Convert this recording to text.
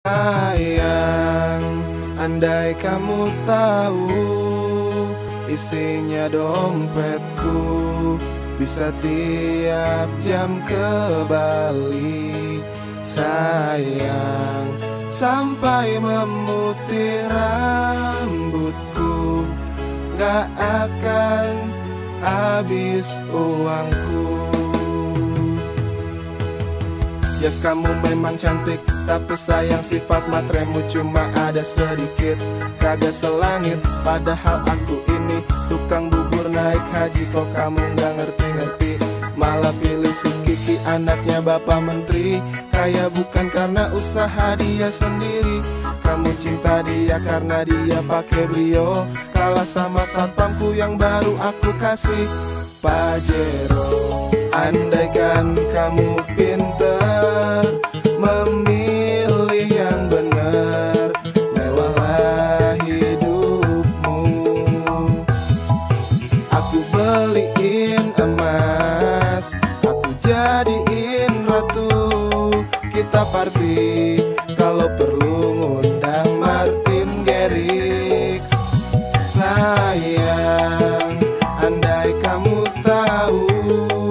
Sayang, andai kamu tahu isinya dompetku, bisa tiap jam ke Bali. Sayang, sampai memutih rambutku, gak akan habis uangku. Yes, kamu memang cantik, tapi sayang sifat matremu cuma ada sedikit, kagak selangit. Padahal aku ini tukang bubur naik haji, kok kamu gak ngerti-ngerti. Malah pilih si Kiki, anaknya Bapak Menteri. Kaya bukan karena usaha dia sendiri. Kamu cinta dia karena dia pakai Brio, kalah sama satpamku yang baru aku kasih Pajero. Andaikan kamu pintar memilih yang benar, mewahlah hidupmu. Aku beliin emas, aku jadiin ratu. Kita party, kalau perlu ngundang Martin Garrix. Sayang, andai kamu tahu